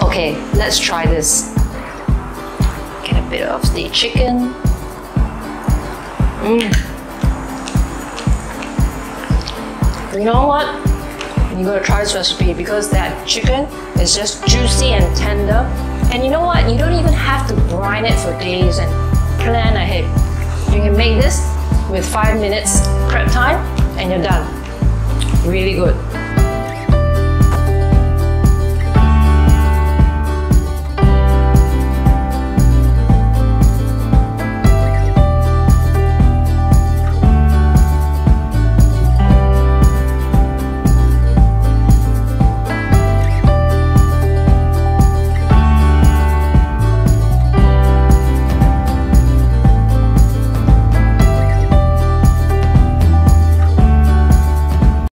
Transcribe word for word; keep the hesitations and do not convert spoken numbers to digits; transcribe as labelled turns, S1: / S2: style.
S1: Okay, let's try this. Get a bit of the chicken. Mm. You know what? You gotta try this recipe because that chicken is just juicy and tender. And you know what? You don't even have to brine it for days and plan ahead. You can make this with five minutes prep time and you're done. Really good.